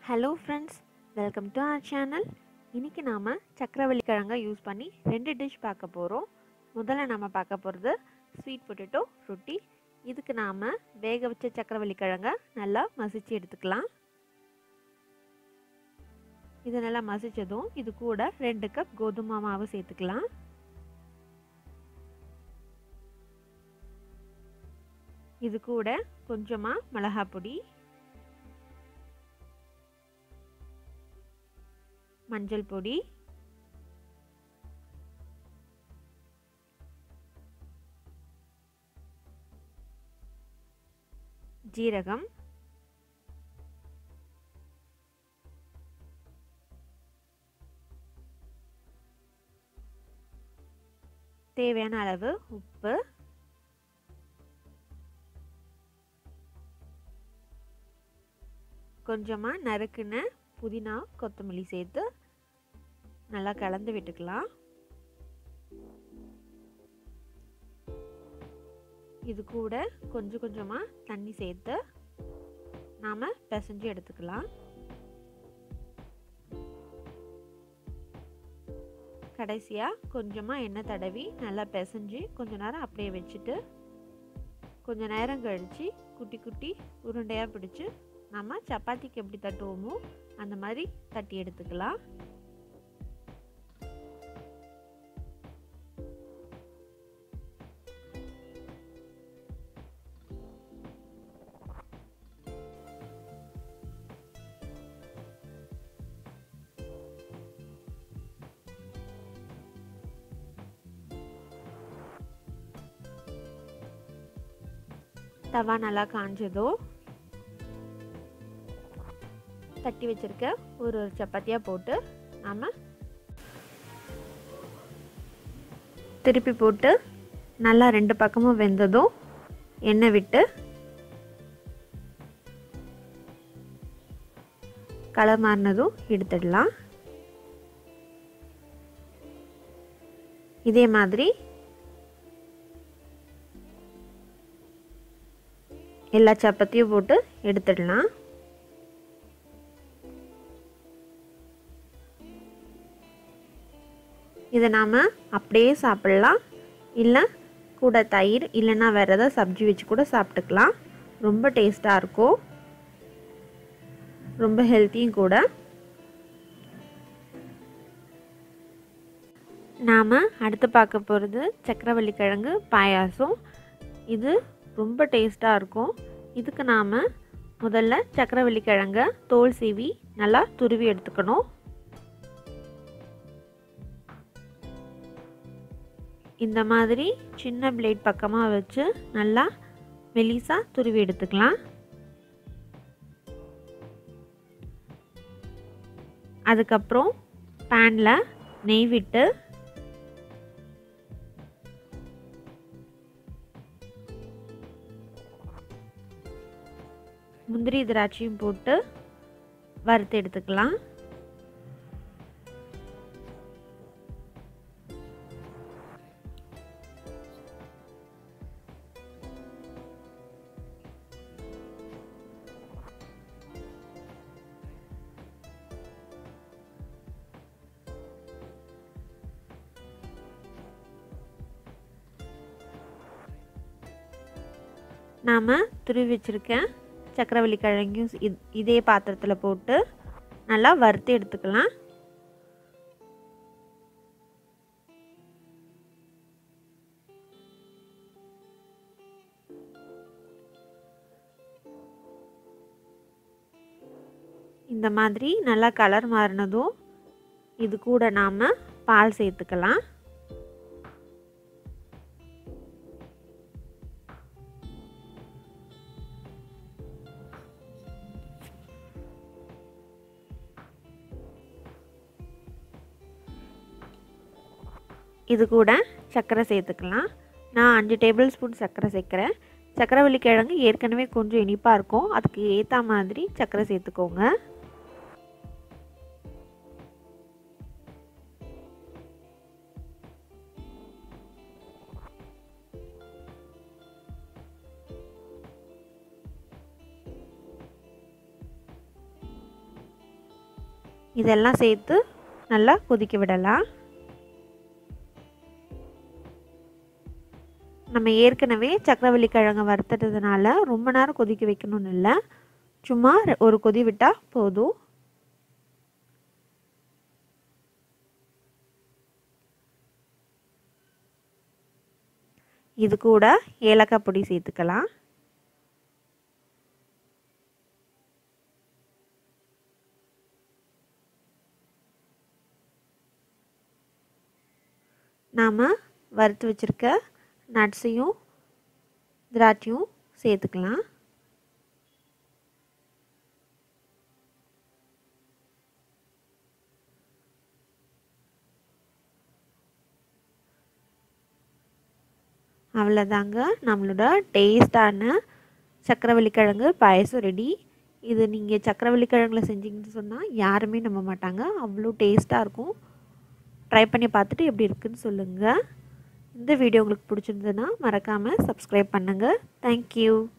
Hello friends, welcome to our channel. இன்றைக்கி நாம் சக்கரவள்ளி கிழங்கை யூஸ் பண்ணி 2 டிஷ் பார்க்க போகிறோம். முதல்ல நாம் பார்க்க போகிறது ஸ்வீட் பொட்டேட்டோ ரொட்டி. இதுக்கு நாம் வேக வச்ச சக்கரவள்ளி கிழங்கை நல்லா மசிச்சு எடுத்துக்கலாம். இது நல்லா மசித்ததும் இது கூட 2 கப் கோதுமை மாவு சேர்த்துக்கலாம். இது கூட கொஞ்சமாக மிளகாய் பொடி, மஞ்சள் பொடி, ஜீரகம், தேவையான அளவு உப்பு, கொஞ்சமாக நறுக்குன புதினா கொத்தமல்லி சேர்த்து நல்லா கலந்து விட்டுக்கலாம். இது கூட கொஞ்சம் கொஞ்சமாக தண்ணி சேர்த்து நாம் பிசைஞ்சு எடுத்துக்கலாம். கடைசியாக கொஞ்சமாக எண்ணெய் தடவி நல்லா பிசைஞ்சு கொஞ்ச நேரம் அப்படியே வச்சுட்டு கொஞ்ச நேரம் கழித்து குட்டி குட்டி உருண்டையாக பிடிச்சி நம்ம சப்பாத்திக்கு எப்படி தட்டுவோமோ அந்த மாதிரி தட்டி எடுத்துக்கலாம். தவா நல்லா காஞ்சதோ தட்டி வச்சிருக்க ஒரு சப்பாத்தியாக போட்டு நாம் திருப்பி போட்டு நல்லா 2 பக்கமும் வெந்ததும் எண்ணெய் விட்டு கலர் மாறினதும் எடுத்துடலாம். இதே மாதிரி எல்லா சப்பாத்தியும் போட்டு எடுத்துடலாம். இதை நாம் அப்படியே சாப்பிட்லாம், இல்லை கூட தயிர் இல்லைன்னா வேறு ஏதாவது சப்ஜி வச்சு கூட சாப்பிட்டுக்கலாம். ரொம்ப டேஸ்ட்டாக இருக்கும், ரொம்ப ஹெல்த்தியும் கூட. நாம் அடுத்து பார்க்க போகிறது சக்கரவள்ளி கிழங்கு பாயாசம். இது ரொம்ப டேஸ்ட்டாக இருக்கும். இதுக்கு நாம் முதல்ல சக்கரவள்ளி கிழங்கை தோல் சீவி நல்லா துருவி எடுத்துக்கணும். இந்த மாதிரி சின்ன பிளேட் பக்கமாக வச்சு நல்லா மெலிசாக துருவி எடுத்துக்கலாம். அதுக்கப்புறம் பேனில் நெய் விட்டு முந்திரி திராட்சையும் போட்டு வறுத்து எடுத்துக்கலாம். நாம் துருவி வச்சுருக்க சக்கரவள்ளி கிழங்கையும் இதே பாத்திரத்தில் போட்டு நல்லா வறுத்து எடுத்துக்கலாம். இந்த மாதிரி நல்லா கலர் மாறினதும் இது கூட நாம் பால் சேர்த்துக்கலாம். இது கூட சர்க்கரை சேர்த்துக்கலாம். நான் 5 டேபிள் ஸ்பூன் சர்க்கரை சேர்க்குறேன். சக்கரவள்ளி கிழங்கு ஏற்கனவே கொஞ்சம் இனிப்பாக இருக்கும், அதுக்கு ஏற்ற மாதிரி சர்க்கரை சேர்த்துக்கோங்க. இதெல்லாம் சேர்த்து நல்லா கொதிக்க விடலாம். நம்ம ஏற்கனவே சக்கரவள்ளி கிழங்கு வறுத்துட்டதுனால ரொம்ப நேரம் கொதிக்க வைக்கணும்னு இல்லை, சும்மா ஒரு கொதி விட்டால் போதும். இது கூட ஏலக்காய் பொடி சேர்த்துக்கலாம். நாம் வறுத்து வச்சுருக்க நட்ஸையும் திராட்சையும் சேர்த்துக்கலாம். அவ்வளோதாங்க, நம்மளோட டேஸ்டான சக்கரவள்ளி கிழங்கு பாயசம் ரெடி. இது நீங்கள் சக்கரவள்ளி கிழங்குல செஞ்சிங்கன்னு சொன்னால் யாருமே நம்ப மாட்டாங்க, அவ்வளோ டேஸ்ட்டாக இருக்கும். ட்ரை பண்ணி பார்த்துட்டு எப்படி இருக்குன்னு சொல்லுங்கள். இந்த வீடியோ உங்களுக்கு பிடிச்சிருந்ததுன்னா மறக்காமல் சப்ஸ்கிரைப் பண்ணுங்கள். தேங்க்யூ.